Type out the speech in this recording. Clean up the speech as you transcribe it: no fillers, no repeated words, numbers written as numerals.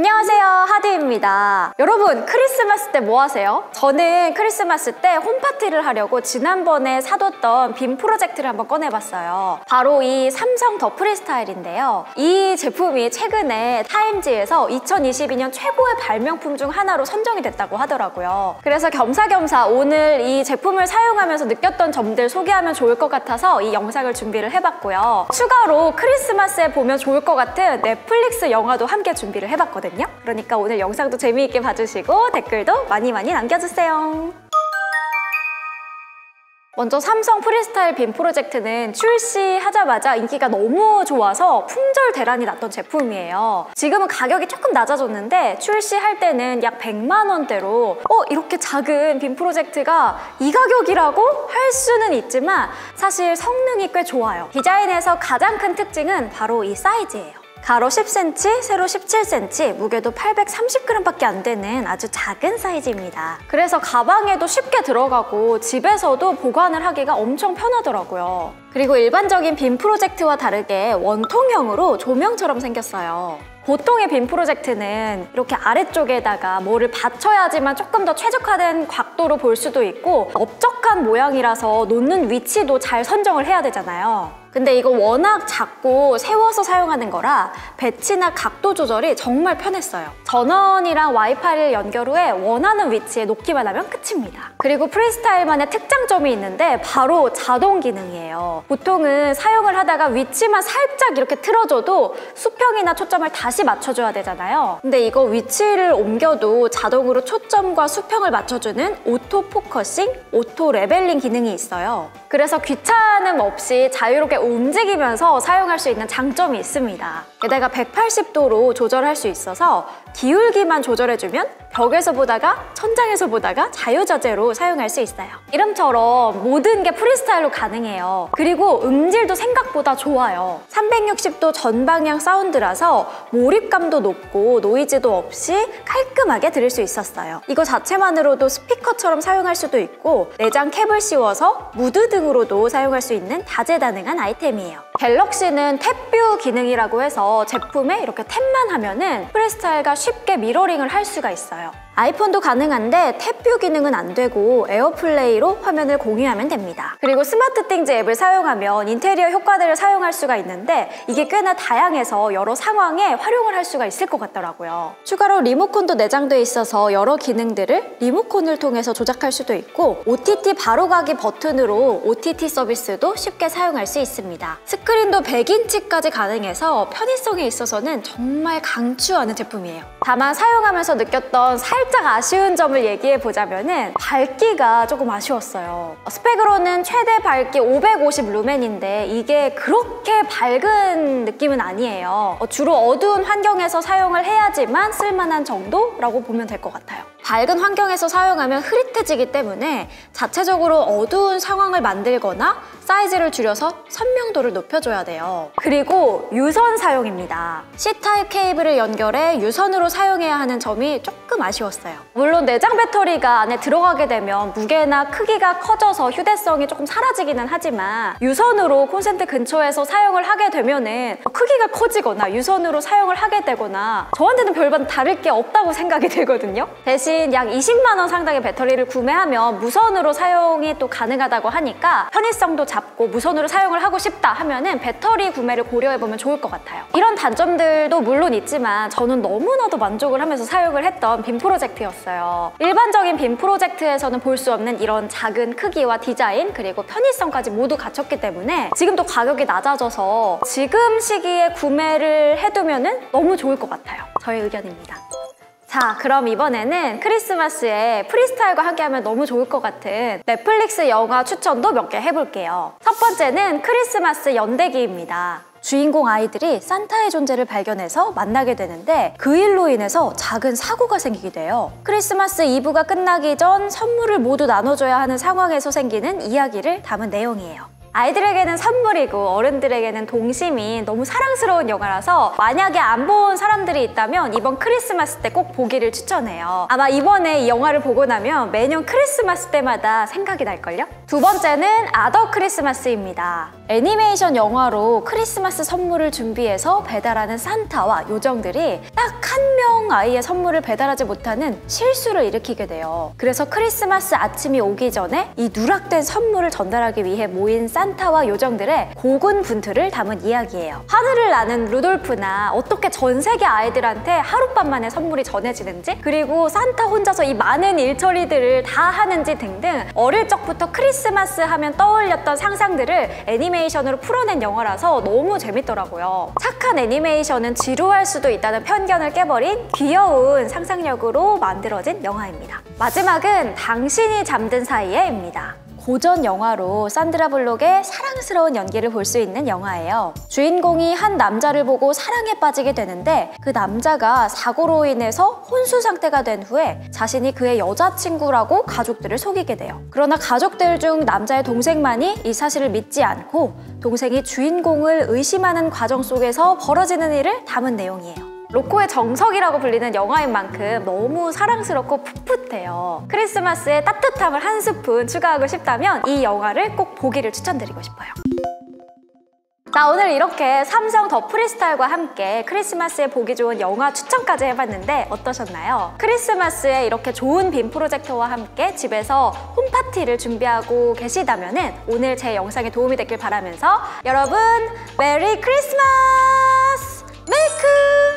안녕하세요, 하드입니다. 여러분, 크리스마스 때 뭐 하세요? 저는 크리스마스 때 홈파티를 하려고 지난번에 사뒀던 빔 프로젝트를 한번 꺼내봤어요. 바로 이 삼성 더 프리스타일인데요. 이 제품이 최근에 타임지에서 2022년 최고의 발명품 중 하나로 선정이 됐다고 하더라고요. 그래서 겸사겸사 오늘 이 제품을 사용하면서 느꼈던 점들 소개하면 좋을 것 같아서 이 영상을 준비를 해봤고요. 추가로 크리스마스에 보면 좋을 것 같은 넷플릭스 영화도 함께 준비를 해봤거든요. 그러니까 오늘 영상도 재미있게 봐주시고 댓글도 많이 남겨주세요. 먼저 삼성 프리스타일 빔 프로젝트는 출시하자마자 인기가 너무 좋아서 품절 대란이 났던 제품이에요. 지금은 가격이 조금 낮아졌는데 출시할 때는 약 100만 원대로 이렇게 작은 빔 프로젝트가 이 가격이라고 할 수는 있지만 사실 성능이 꽤 좋아요. 디자인에서 가장 큰 특징은 바로 이 사이즈예요. 가로 10cm, 세로 17cm, 무게도 830g 밖에 안 되는 아주 작은 사이즈입니다. 그래서 가방에도 쉽게 들어가고 집에서도 보관을 하기가 엄청 편하더라고요. 그리고 일반적인 빔 프로젝트와 다르게 원통형으로 조명처럼 생겼어요. 보통의 빔 프로젝트는 이렇게 아래쪽에다가 뭐를 받쳐야지만 조금 더 최적화된 각도로 볼 수도 있고 넓적한 모양이라서 놓는 위치도 잘 선정을 해야 되잖아요. 근데 이거 워낙 작고 세워서 사용하는 거라 배치나 각도 조절이 정말 편했어요. 전원이랑 와이파이를 연결 후에 원하는 위치에 놓기만 하면 끝입니다. 그리고 프리스타일만의 특장점이 있는데 바로 자동 기능이에요. 보통은 사용을 하다가 위치만 살짝 이렇게 틀어줘도 수평이나 초점을 다시 맞춰줘야 되잖아요. 근데 이거 위치를 옮겨도 자동으로 초점과 수평을 맞춰주는 오토 포커싱, 오토 레벨링 기능이 있어요. 그래서 귀찮음 없이 자유롭게 움직이면서 사용할 수 있는 장점이 있습니다. 게다가 180도로 조절할 수 있어서 기울기만 조절해주면 벽에서 보다가 천장에서 보다가 자유자재로 사용할 수 있어요. 이름처럼 모든 게 프리스타일로 가능해요. 그리고 음질도 생각보다 좋아요. 360도 전방향 사운드라서 몰입감도 높고 노이즈도 없이 깔끔하게 들을 수 있었어요. 이거 자체만으로도 스피커처럼 사용할 수도 있고 내장 캡을 씌워서 무드 등으로도 사용할 수 있는 다재다능한 아이템이에요. 갤럭시는 탭뷰 기능이라고 해서 제품에 이렇게 탭만 하면은 프리스타일과 쉽게 미러링을 할 수가 있어요. 아이폰도 가능한데 탭뷰 기능은 안 되고 에어플레이로 화면을 공유하면 됩니다. 그리고 스마트띵즈 앱을 사용하면 인테리어 효과들을 사용할 수가 있는데 이게 꽤나 다양해서 여러 상황에 활용을 할 수가 있을 것 같더라고요. 추가로 리모컨도 내장돼 있어서 여러 기능들을 리모컨을 통해서 조작할 수도 있고 OTT 바로가기 버튼으로 OTT 서비스도 쉽게 사용할 수 있습니다. 스크린도 100인치까지 가능해서 편의성에 있어서는 정말 강추하는 제품이에요. 다만 사용하면서 느꼈던 살짝 아쉬운 점을 얘기해보자면은 밝기가 조금 아쉬웠어요. 스펙으로는 최대 밝기 550 루멘인데 이게 그렇게 밝은 느낌은 아니에요. 주로 어두운 환경에서 사용을 해야지만 쓸만한 정도라고 보면 될 것 같아요. 밝은 환경에서 사용하면 흐릿해지기 때문에 자체적으로 어두운 상황을 만들거나 사이즈를 줄여서 선명도를 높여줘야 돼요. 그리고 유선 사용입니다. C타입 케이블을 연결해 유선으로 사용해야 하는 점이 조금 아쉬웠어요. 물론 내장 배터리가 안에 들어가게 되면 무게나 크기가 커져서 휴대성이 조금 사라지기는 하지만 유선으로 콘센트 근처에서 사용을 하게 되면은 크기가 커지거나 유선으로 사용을 하게 되거나 저한테는 별반 다를 게 없다고 생각이 들거든요. 대신 약 20만 원 상당의 배터리를 구매하면 무선으로 사용이 또 가능하다고 하니까 편의성도 잡고 무선으로 사용을 하고 싶다 하면은 배터리 구매를 고려해보면 좋을 것 같아요. 이런 단점들도 물론 있지만 저는 너무나도 만족을 하면서 사용을 했던 빔 프로젝트였어요. 일반적인 빔 프로젝트에서는 볼 수 없는 이런 작은 크기와 디자인 그리고 편의성까지 모두 갖췄기 때문에 지금 또 가격이 낮아져서 지금 시기에 구매를 해두면은 너무 좋을 것 같아요. 저의 의견입니다. 자, 그럼 이번에는 크리스마스에 프리스타일과 함께하면 너무 좋을 것 같은 넷플릭스 영화 추천도 몇 개 해볼게요. 첫 번째는 크리스마스 연대기입니다. 주인공 아이들이 산타의 존재를 발견해서 만나게 되는데 그 일로 인해서 작은 사고가 생기게 돼요. 크리스마스 이브가 끝나기 전 선물을 모두 나눠줘야 하는 상황에서 생기는 이야기를 담은 내용이에요. 아이들에게는 선물이고 어른들에게는 동심인 너무 사랑스러운 영화라서 만약에 안 본 사람들이 있다면 이번 크리스마스 때 꼭 보기를 추천해요. 아마 이번에 이 영화를 보고 나면 매년 크리스마스 때마다 생각이 날걸요? 두 번째는 아더 크리스마스입니다. 애니메이션 영화로 크리스마스 선물을 준비해서 배달하는 산타와 요정들이 딱 한 명 아이의 선물을 배달하지 못하는 실수를 일으키게 돼요. 그래서 크리스마스 아침이 오기 전에 이 누락된 선물을 전달하기 위해 모인 산타와 요정들의 고군분투를 담은 이야기예요. 하늘을 나는 루돌프나 어떻게 전 세계 아이들한테 하룻밤 만에 선물이 전해지는지, 그리고 산타 혼자서 이 많은 일처리들을 다 하는지 등등 어릴 적부터 크리스마스 하면 떠올렸던 상상들을 애니메이션으로 풀어낸 영화라서 너무 재밌더라고요. 착한 애니메이션은 지루할 수도 있다는 편견을 깨버린 귀여운 상상력으로 만들어진 영화입니다. 마지막은 당신이 잠든 사이에입니다. 고전 영화로 산드라 블록의 사랑스러운 연기를 볼 수 있는 영화예요. 주인공이 한 남자를 보고 사랑에 빠지게 되는데 그 남자가 사고로 인해서 혼수 상태가 된 후에 자신이 그의 여자친구라고 가족들을 속이게 돼요. 그러나 가족들 중 남자의 동생만이 이 사실을 믿지 않고 동생이 주인공을 의심하는 과정 속에서 벌어지는 일을 담은 내용이에요. 로코의 정석이라고 불리는 영화인 만큼 너무 사랑스럽고 풋풋해요. 크리스마스에 따뜻함을 한 스푼 추가하고 싶다면 이 영화를 꼭 보기를 추천드리고 싶어요. 자, 오늘 이렇게 삼성 더 프리스타일과 함께 크리스마스에 보기 좋은 영화 추천까지 해봤는데 어떠셨나요? 크리스마스에 이렇게 좋은 빔 프로젝터와 함께 집에서 홈파티를 준비하고 계시다면 오늘 제 영상에 도움이 됐길 바라면서 여러분 메리 크리스마스! 메이크!